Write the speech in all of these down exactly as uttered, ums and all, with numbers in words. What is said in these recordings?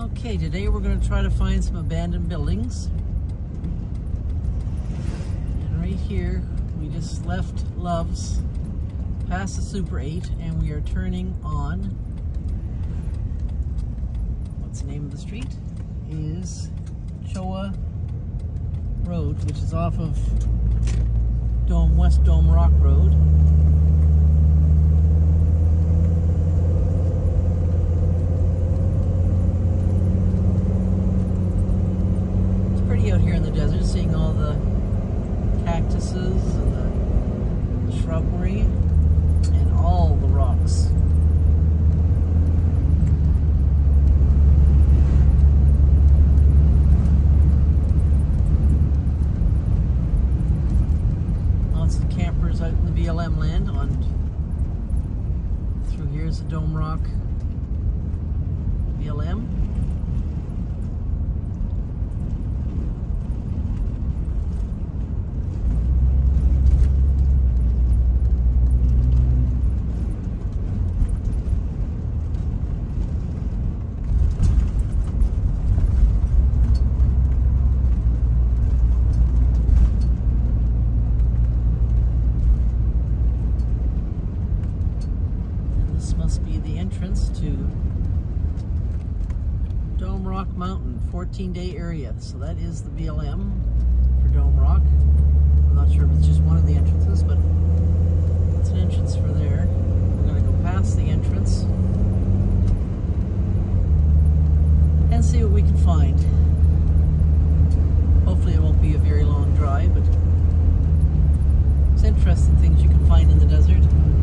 Okay, today we're going to try to find some abandoned buildings. And right here, we just left Love's past the Super eight, and we are turning on, what's the name of the street? Is Choa Road, which is off of Dome, West Dome Rock Road. Out here in the desert, seeing all the cactuses and the shrubbery and all the rocks. Lots of campers out in the B L M land. On through here's the Dome Rock B L M. Must be the entrance to Dome Rock Mountain, fourteen day area. So that is the B L M for Dome Rock. I'm not sure if it's just one of the entrances, but it's an entrance for there. We're going to go past the entrance and see what we can find. Hopefully it won't be a very long drive, but it's interesting things you can find in the desert.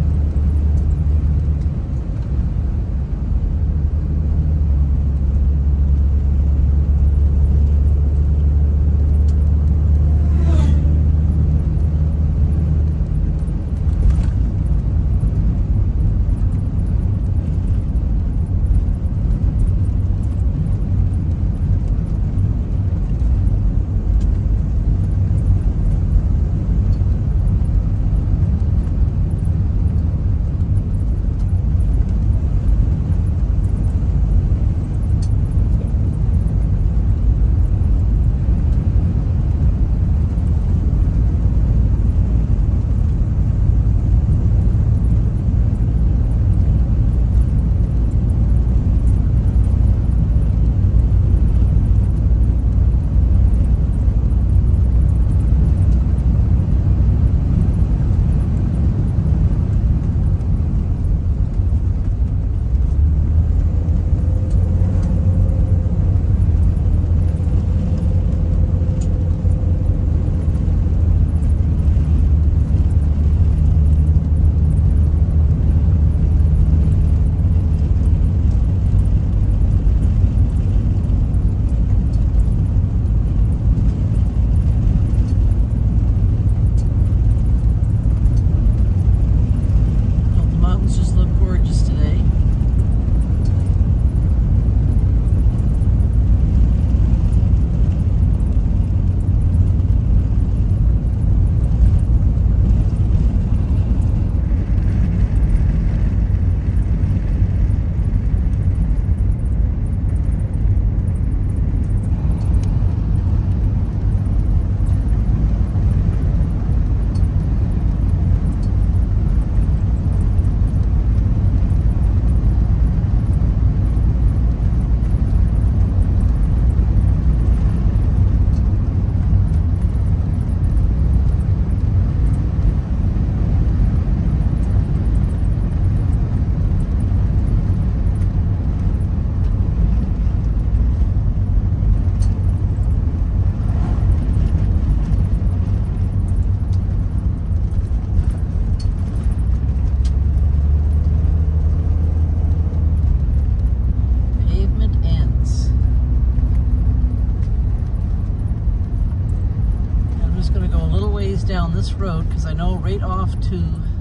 Down this road, because I know right off to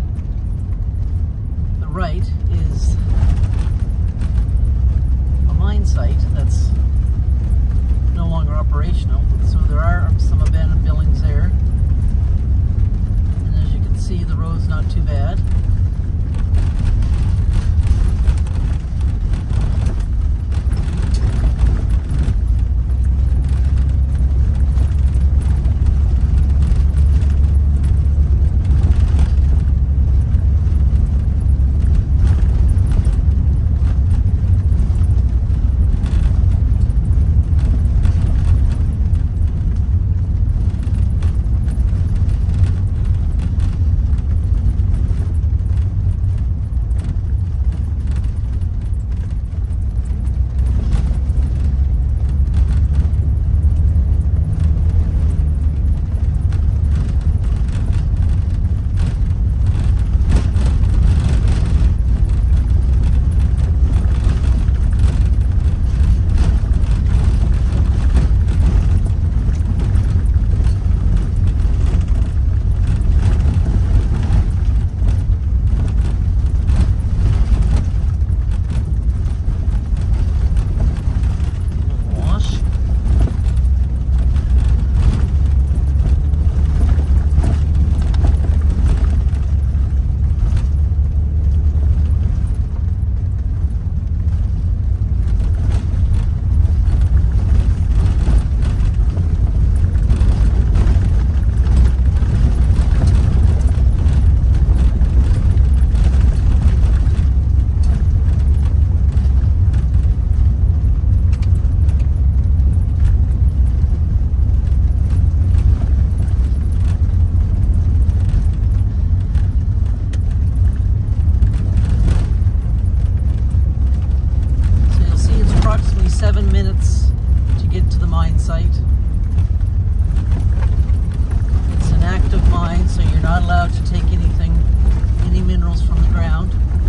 the right is a mine site that's no longer operational, so there are some abandoned buildings there, and as you can see, the road's not too bad. seven minutes to get to the mine site. It's an active mine, so you're not allowed to take anything, any minerals from the ground.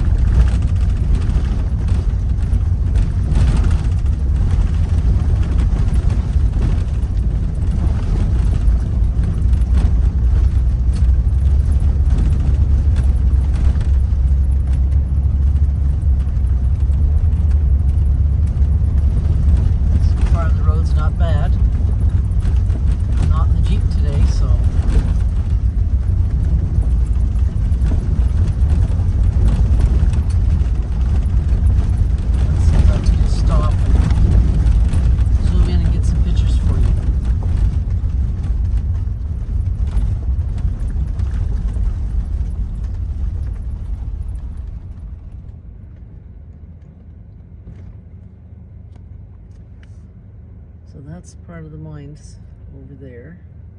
So that's part of the mines over there.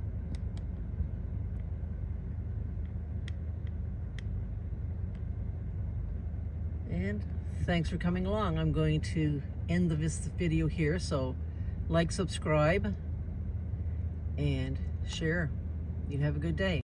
And thanks for coming along. I'm going to end the video here, so like, subscribe, and share. You have a good day.